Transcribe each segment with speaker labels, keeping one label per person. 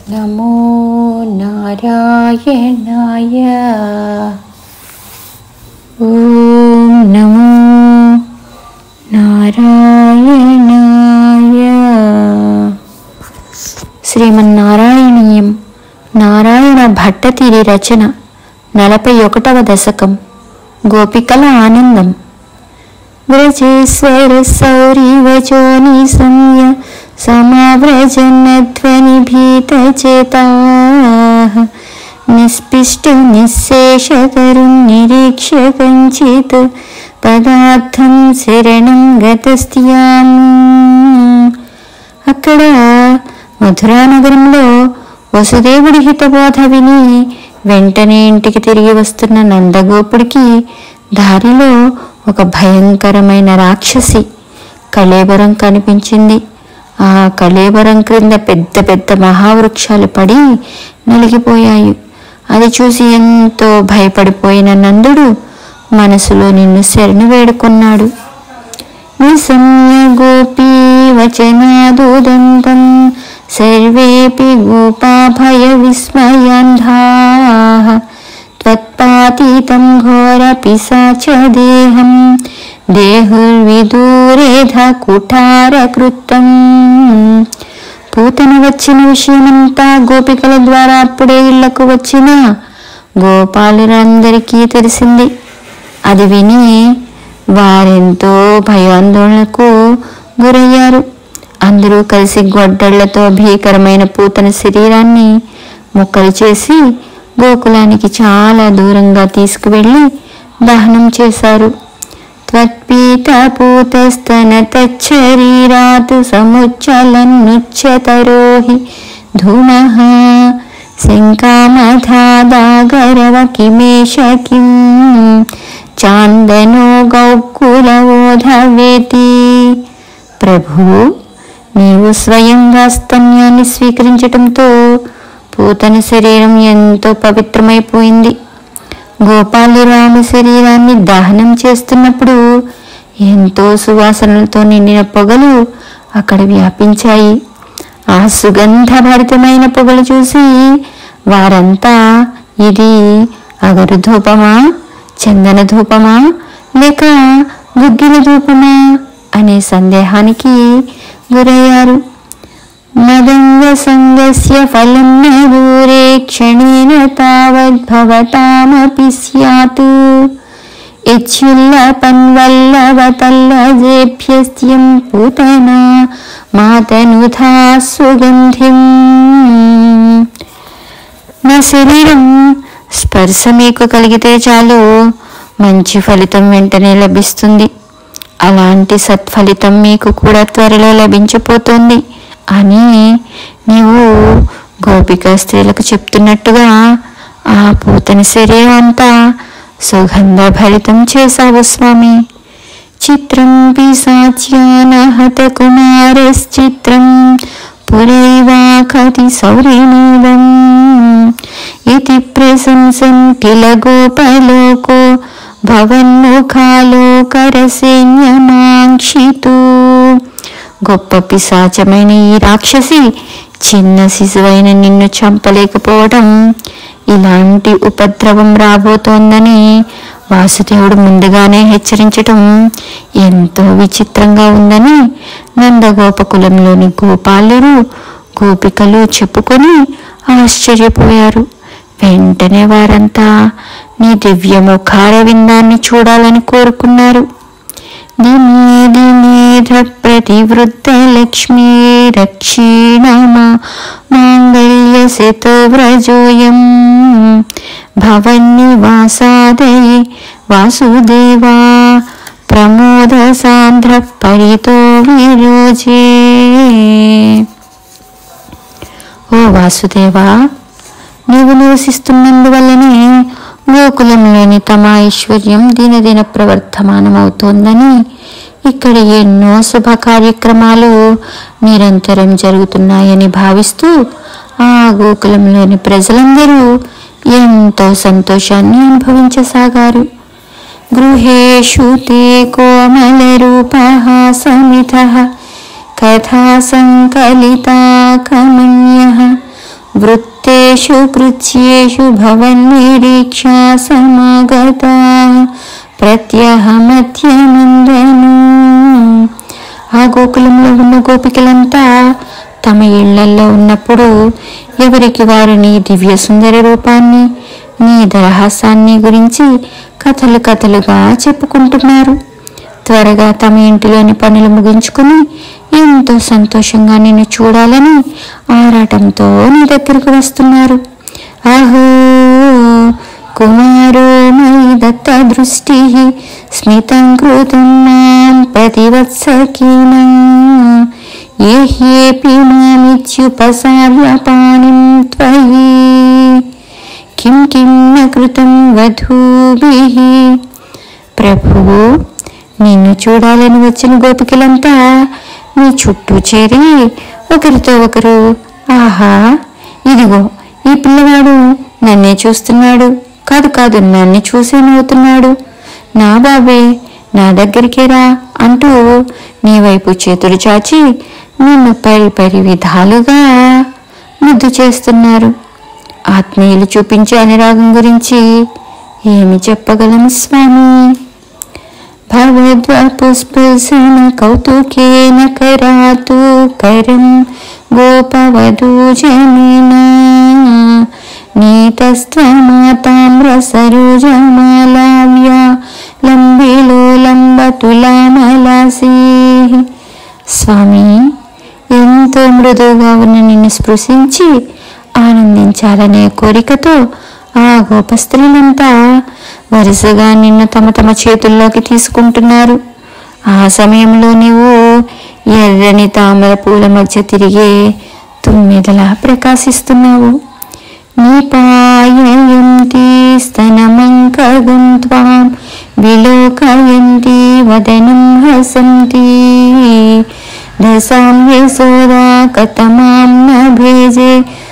Speaker 1: నమో నారాయణాయ. ఓం నమో నారాయణాయ. శ్రీమన్నారాయణీయం. నారాయణ భట్టతిరి రచన. 41వ దశకం. గోపికల ఆనందం. వ్రజేశ్వర సౌరివచోని సంయ సమావ్రజన్నధ్వనిభీతచేతాః నిస్పిష్ట నిశ్శేషతరుం నిరీక్ష్య కంచిత్ పదార్థం శరణం గతస్త్యాం. అక్కడ మధురానగరంలో వసుదేవుడి హితబోధ విని వెంటనే ఇంటికి తిరిగి వస్తున్న నందగోపుడికి దారిలో ఒక భయంకరమైన రాక్షసి కళేబరం కనిపించింది. ఆ కళేబరం క్రింద పెద్ద పెద్ద మహావృక్షాలు పడి నలిగిపోయాయి. అది చూసి ఎంతో భయపడిపోయిన నందుడు మనసులో నిన్ను శరణు వేడుకున్నాడు. నిసంయ గోపీ వచనాదోదంతం సర్వేపి గోపా భయ విస్మయాంధాః త్వత్పాతీతం ఘోర పిశాచ దేహం దేహుర్విదూరేధ కుఠారకృతం. పూతన వచ్చిన విషయమంతా గోపికల ద్వారా అప్పుడే ఇళ్లకు వచ్చిన గోపాలురందరికీ తెలిసింది. అది విని వారెంతో భయాందోళనకు గురయ్యారు. అందరూ కలిసి గొడ్డళ్లతో భీకరమైన పూతన శరీరాన్ని ముక్కలు చేసి గోకులానికి చాలా దూరంగా తీసుకువెళ్ళి దహనం చేశారు. త్వత్పీతపూతస్తన తచ్చరీరాత్ సముచ్చలన్నుచ్యతరోహి ధూమః శంకామధాదాగరవ కిమేష కిం చాందనో గౌకులవోధవేతి. ప్రభు, నీవు స్వయంగా స్తన్యాన్ని స్వీకరించటంతో పూతన శరీరం ఎంతో పవిత్రమైపోయింది. గోపాలురాము శరీరాన్ని దహనం చేస్తున్నప్పుడు ఎంతో సువాసనలతో నిండిన పొగలు అక్కడ వ్యాపించాయి. ఆ సుగంధభరితమైన పొగలు చూసి వారంతా ఇది అగరు ధూపమా, చందన ధూపమా, లేక గుగ్గిల ధూపమా అనే సందేహానికి గురయ్యారు. మదంగ సంగస్య ఫలం న దూరే క్షణేన తావద్భవతామపి స్యాత్ ఇచ్యుల్లపన్వల్లవతల్లజేభ్యస్త్యం పూతనా మాతనుధా సుగంధిం. నా శరీరం స్పర్శ మీకు కలిగితే చాలు, మంచి ఫలితం వెంటనే లభిస్తుంది. అలాంటి సత్ఫలితం మీకు కూడా త్వరలో లభించిపోతుంది అని నీవు గోపిక స్త్రీలకు చెప్తున్నట్టుగా ఆ పూతన శరీరం అంతా సుగంధ భరితం చేశావు స్వామి. చిత్రం పిశాచ్యానహత కుమారశ్చిత్రం పురైవాఖతి సౌరిమూలం ఇతి ప్రశంసన్ కిల గోపలోకో భవన్ముఖాలోకరసేన్యమాంక్షితు. గొప్ప పిశాచమైన ఈ రాక్షసి చిన్న శిశువైన నిన్ను చంపలేకపోవడం, ఇలాంటి ఉపద్రవం రాబోతోందని వాసుదేవుడు ముందుగానే హెచ్చరించటం ఎంతో విచిత్రంగా ఉందని నందగోపకులంలోని గోపాలురు గోపికలు చెప్పుకొని ఆశ్చర్యపోయారు. వెంటనే వారంతా నీ దివ్య ముఖార విందాన్ని చూడాలని కోరుకున్నారు. దినే దినేధ ప్రతివృద్ధ లక్ష్మీ రక్షీణమా మాంగళ్య శతో వ్రజోయం భవన్నివాసాదయే వాసుదేవా ప్రమోద సాంద్ర పరితో విరోజే. ఓ వాసుదేవా, నీవు నివసిస్తున్నందువల్లనే గోకులంలోని తమ ఐశ్వర్యం దినదిన ప్రవర్ధమానమవుతోందని, ఇక్కడ ఎన్నో శుభ కార్యక్రమాలు నిరంతరం జరుగుతున్నాయని భావిస్తూ ఆ గోకులంలోని ప్రజలందరూ ఎంతో సంతోషాన్ని అనుభవించసాగారు. గృహేషు తే కోమల రూపః సమితః కథా సంకలితా కమన్యః వృత్తేషు కృత్యేషు భవన్నిరీక్షా సమాగతా ప్రత్యహమధ్యనందను. ఆ గోకులంలో ఉన్న గోపికలంతా తమ ఇళ్లల్లో ఉన్నప్పుడు ఎవరికి వారు నీ దివ్య సుందర రూపాన్ని, నీ దరహాసాన్ని గురించి కథలు కథలుగా చెప్పుకుంటున్నారు. త్వరగా తమ ఇంటిలోని పనులు ముగించుకుని ఎంతో సంతోషంగా నిన్ను చూడాలని ఆరాటంతో నీ దగ్గరకు వస్తున్నారు. అహో కుమారో మయి దత్త దృష్టి స్మితం కృతం మాం ప్రతివత్సకీనా ఏహ్యేపి మామిత్యుపసార్య పాణిం త్వయి కిం కిం న కృతం వధూభిః. ప్రభువు, నిన్ను చూడాలని వచ్చిన గోపికలంతా నీ చుట్టూ చేరి ఒకరితో ఒకరు, ఆహా, ఇదిగో ఈ పిల్లవాడు నన్నే చూస్తున్నాడు, కాదు కాదు నన్ను చూసే నవ్వుతున్నాడు, నా బాబే నా దగ్గరికే రా అంటూ నీ వైపు చేతులు చాచి నిన్ను పరి విధాలుగా ముద్దు చేస్తున్నారు. ఆత్మీయులు చూపించే అనురాగం గురించి ఏమి చెప్పగలను స్వామి? భగవద్వపుస్పృశన కౌతుకేన కరాతు కరం గోపవధూజనేనా నీతస్త్వమాతామ్ర సరోజమాలావ్యా లంబిలో లంబతులామలాసి. స్వామి, ఎంతో మృదువుగా ఉన్న నిన్ను స్పృశించి ఆనందించాలనే కోరికతో ఆ గోపస్త్రీలంతా వరుసగా నిన్ను తమ తమ చేతుల్లోకి తీసుకుంటున్నారు. ఆ సమయంలో నీవు ఎర్రని తామర పూల మధ్య తిరిగే తుమ్మెదలా ప్రకాశిస్తున్నావు. నిపాయయంతి స్తనమంకగం త్వాం విలోకయంతి వదనం హసంతి దశాం యశోదా కతమాం న భేజే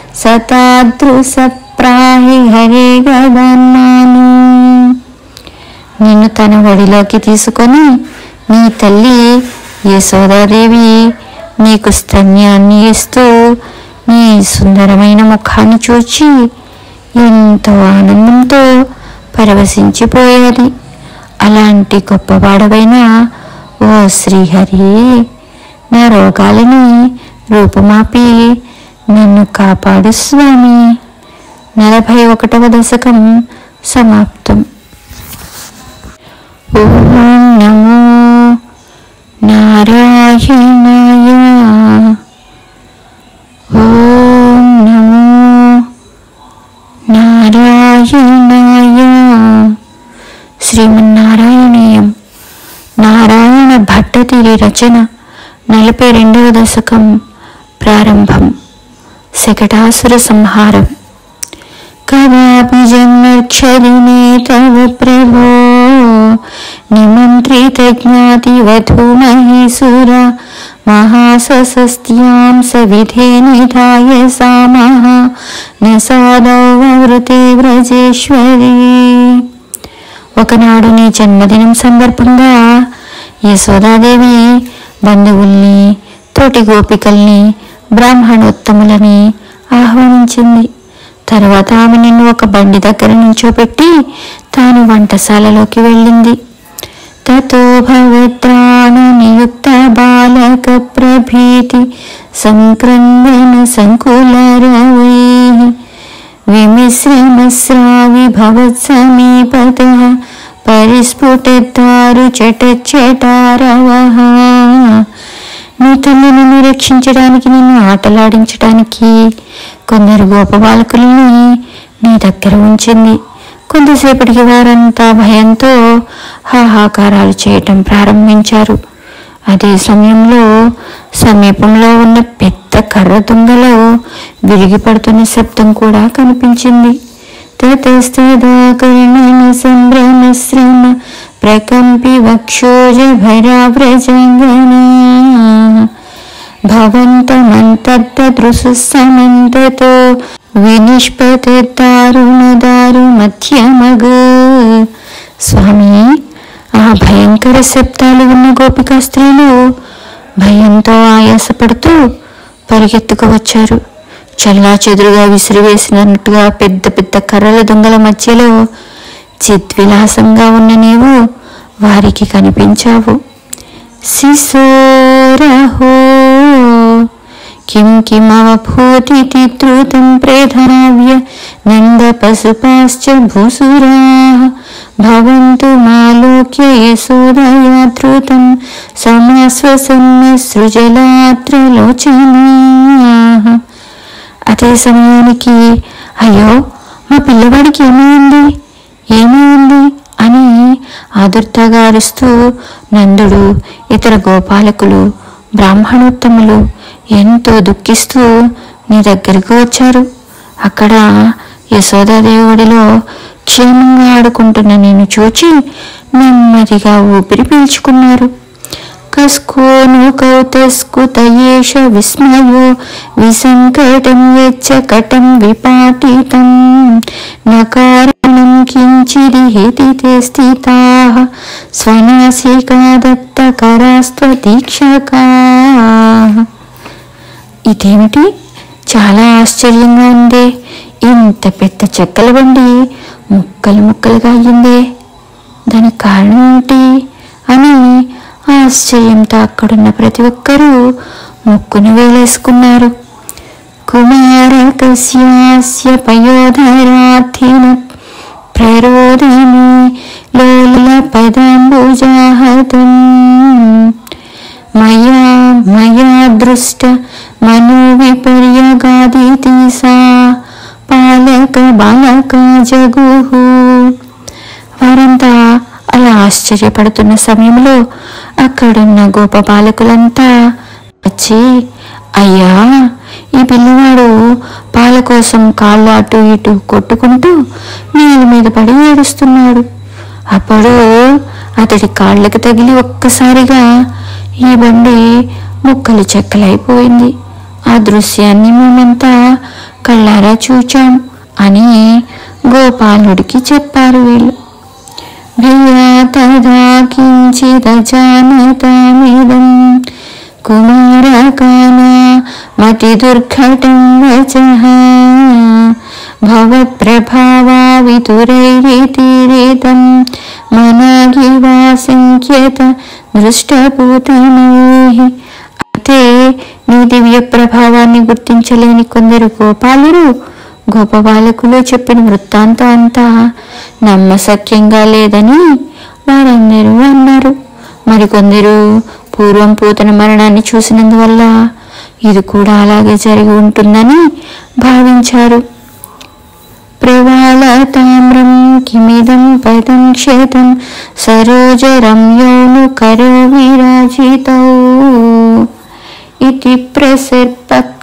Speaker 1: సతాదృశప్రాహి హరే గదాన్మాను. నిన్ను తన ఒడిలోకి తీసుకొని నీ తల్లి యశోదాదేవి నీకు స్తన్యాన్ని ఇస్తూ నీ సుందరమైన ముఖాన్ని చూచి ఎంతో ఆనందంతో పరవశించిపోయేది. అలాంటి గొప్పవాడవైన ఓ శ్రీహరి, నా రోగాలని రూపుమాపి నన్ను కాపాడు స్వామి. 41వ దశకం సమాప్తం. ఓం నమో నారాయణాయ. ఓం నమో నారాయణాయ. శ్రీమన్నారాయణీయం. నారాయణ భట్టతిరి రచన. 42వ దశకం ప్రారంభం. శకటాసుర సంహారం. కదాపి జన్మక్షరిణే తవ ప్రభో నిమంత్రిత జ్ఞాతి వధూమహీసుర మహాసస్త్యాం సవిధే నిధాయ సామః న సాదౌ వృతే వ్రజేశ్వరీ. ఒకనాడు నీ జన్మదినం సందర్భంగా యశోదాదేవి బంధువుల్ని, తోటి గోపికల్ని, బ్రాహ్మణోత్తములని ఆహ్వానించింది. తర్వాత ఆమె నిన్ను ఒక బండి దగ్గర నుంచోపెట్టి తాను వంటశాలలోకి వెళ్ళింది. తతో భవత్రాణ నియుక్త బాలక ప్రభీతి సంక్రందన సంకులరవై విమిశ్రమస్రావి భవత్ సమీపతః పరిస్ఫుటారు చటారవః. నీ తల్లి నిన్ను రక్షించడానికి, నిన్ను ఆటలాడించడానికి కొందరు గోపబాలకుల్ని నీ దగ్గర ఉంచింది. కొంతసేపటికి వారంతా భయంతో హాహాకారాలు చేయటం ప్రారంభించారు. అదే సమయంలో సమీపంలో ఉన్న పెద్ద కర్ర దుంగలో విరిగిపడుతున్న శబ్దం కూడా కనిపించింది. తతస్తదాకర్ణన సంభ్రమశ్రమ ప్రకంపి వక్షోజ భరావ్రజంగనా భవంతమంతద్దృశు సమంతతో వినిష్పతిదారుణదారు మధ్యమగ. స్వామి, ఆ భయంకర శబ్దాలు ఉన్న గోపికా స్త్రీలు భయంతో ఆయాసపడుతూ పరిగెత్తుకు వచ్చారు. చల్లా చెదురుగా విసిరివేసినట్టుగా పెద్ద పెద్ద కర్రల దొంగల మధ్యలో చిద్విలాసంగా ఉన్న నీవు వారికి కనిపించావు. శిశోరహో కిం కిమవభూతితి ధృతం ప్రేధావ్య నంద పశుపాశ్చ భూసురాః భవంతు మాలోక్య యశోదయా ధృతం సమాశ్వసన్నసృజలాత్రలోచనాః. అదే సమయానికి అయ్యో మా పిల్లవాడికి ఏమైంది అని ఆదుర్తగా అరుస్తూ నందుడు, ఇతర గోపాలకులు, బ్రాహ్మణోత్తములు ఎంతో దుఃఖిస్తూ నీ దగ్గరకు వచ్చారు. అక్కడ యశోదాదేవుడిలో క్షేమంగా ఆడుకుంటున్న నేను చూచి నెమ్మదిగా ఊపిరి పీల్చుకున్నారు. కస్కోను కౌతస్కుతయేష విస్మయో విసంకటం యచ్చ కటం విపాటితం నకారణం కించిదిహేతి తే స్థితాః స్వనాసికా దత్తకరాస్త్వదీక్షకాః. ఇదేమిటి, చాలా ఆశ్చర్యంగా ఉందే. ఇంత పెద్ద చెక్కల బండి ముక్కలు ముక్కలుగా అయ్యిందే, దానికి కారణం ఏమిటి అని ఆశ్చర్యంతో అక్కడున్న ప్రతి ఒక్కరూ ముక్కును వేలేసుకున్నారు. కుమారకస్యాస్య పయోధరార్థిన ప్రరోదిని లోల పదాంబుజాహతం మయా దృష్ట మనోవిపర్యగాదితి సా పాలక బాలక జగుహు. వారంతా అలా ఆశ్చర్యపడుతున్న సమయంలో అక్కడున్న గోప బాలకులంతా వచ్చి, అయ్యా, ఈ పిల్లవాడు పాల కోసం కాళ్ళు అటు ఇటు కొట్టుకుంటూ నేల మీద పడి ఏడుస్తున్నాడు. అప్పుడు అతడి కాళ్ళకి తగిలి ఒక్కసారిగా ఈ బండి ముక్కలు చెక్కలైపోయింది. ఆ దృశ్యాన్ని మేమంతా కళ్ళారా చూచాం అని గోపాలుడికి చెప్పారు వీళ్ళు. భయ్యా తదా కించిదజానతామిదం కుమారకానా మతి దుర్ఘటం వచః భవత్ప్రభావా వితురైరితిరితం మనాగివా సంఖ్యత దృష్టపూతనైః. అయితే నీ దివ్య ప్రభావాన్ని గుర్తించలేని కొందరు గోపాలురు, గోపబాలకులు చెప్పిన వృత్తాంతం అంతా నమ్మశక్యంగా లేదని వారందరూ అన్నారు. మరికొందరు పూర్వం పూతన మరణాన్ని చూసినందువల్ల ఇది కూడా అలాగే జరిగి ఉంటుందని భావించారు. ప్రవాళ తామ్రం కిమిదం పదం క్షేతం సరోజరమ్యోను కరో విరాజితౌ ఇతి ప్రసర్పత్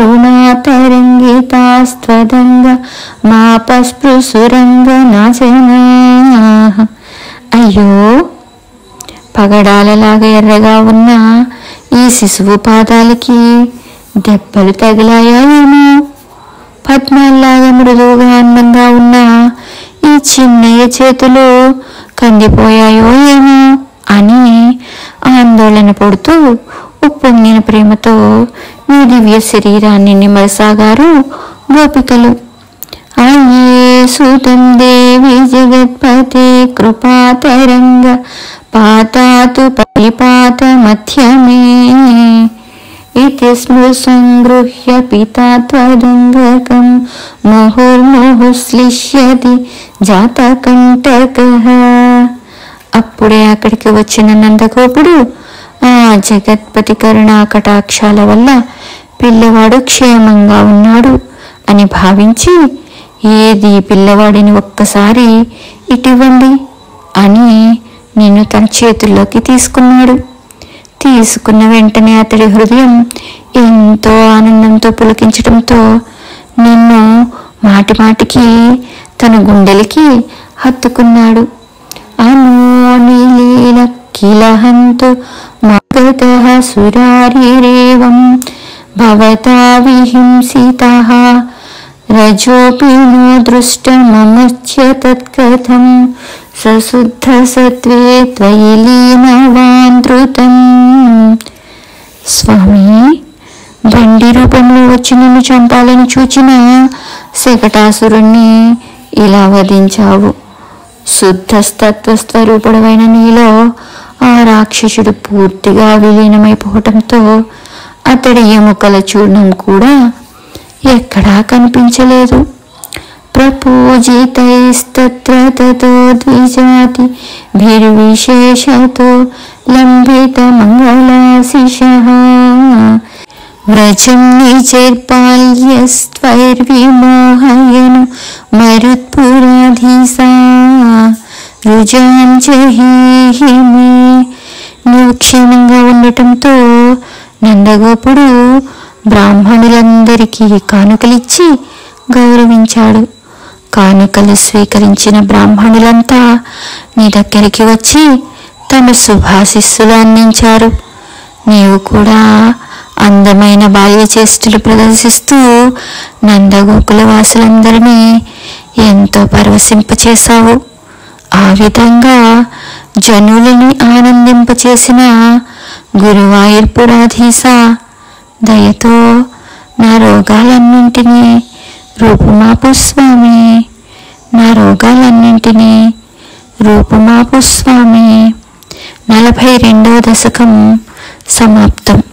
Speaker 1: కరుణాతరంగితాస్త్వదంగ మాపస్పృశురంగ నాశనాః. అయ్యో, పగడాలలాగా ఎర్రగా ఉన్న ఈ శిశువు పాదాలకి దెబ్బలు తగిలాయా ఏమో, పద్మాల్లాగా మృదువుగా అందంగా ఉన్న ఈ చిన్నయ్య చేతులు కందిపోయాయో ఏమో అని ఆందోళన పడుతూ ఉప్పొంగిన ప్రేమతో ఈ దివ్య శరీరాన్ని నిమలసాగారు గోపికలు. అయ్యే సుతం దేవి జగత్పతే కృపాతరంగ పాతాతు పరిపాత మధ్యమే ఇతి స్మృసంగృహ్య పితా త్వదంగకం ముహుర్ముహుశ్లిష్యతి జాతకంటకః. అప్పుడే అక్కడికి వచ్చిన నందగోపుడు ఆ జగత్పతి కరుణా కటాక్షాల వల్ల పిల్లవాడు క్షేమంగా ఉన్నాడు అని భావించి, ఏది పిల్లవాడిని ఒక్కసారి ఇటివ్వండి అని నిన్ను తన చేతుల్లోకి తీసుకున్నాడు. తీసుకున్న వెంటనే అతడి హృదయం ఎంతో ఆనందంతో పులకించడంతో నిన్ను మాటి మాటికి తన గుండెలకి హత్తుకున్నాడు. అనోనిలీల కిలహంతు మగతః సురారిరేవం భవతా విహింసితః రజోపి నో దృష్టమముచ్య తత్కథం సశుద్ధ సత్వే త్వయి లీనవాన్ ధృతం. స్వామి, బండి రూపంలో వచ్చి నిన్ను చంపాలని చూచిన శకటాసురుణ్ణి ఇలా వధించావు. శుద్ధ తత్వస్వరూపుడమైన నీలో ఆ రాక్షసుడు పూర్తిగా విలీనమైపోవటంతో అతడి ఎముకల చూర్ణం కూడా ఎక్కడా కనిపించలేదు. ప్రపూజితైస్తత్ర తతో ద్విజాతి భిర్విశేషతో లంభిత మంగళాశిషః వ్రజం నిజైర్పాల్యస్త్వైర్విమోహయను మరుత్పురాధీసా రుజాం జహీహి మే. నువ్వు క్షేమంగా ఉండటంతో నందగోపుడు బ్రాహ్మణులందరికీ కానుకలిచ్చి గౌరవించాడు. కానుకలు స్వీకరించిన బ్రాహ్మణులంతా నీ దగ్గరికి వచ్చి తమ శుభాశిస్సులు అందించారు. నీవు కూడా అందమైన బాల్య చేష్టలు ప్రదర్శిస్తూ నందగోకుల వాసులందరినీ ఎంతో పరవశింపచేశావు. ఆ విధంగా జనులని ఆనందింపచేసిన గురువాయూర్పురాధీశ, దయతో నా రోగాలన్నింటినీ రూపుమాపు స్వామి, నా రోగాలన్నింటినీ రూపుమాపు స్వామి. 42వ దశకం సమాప్తం.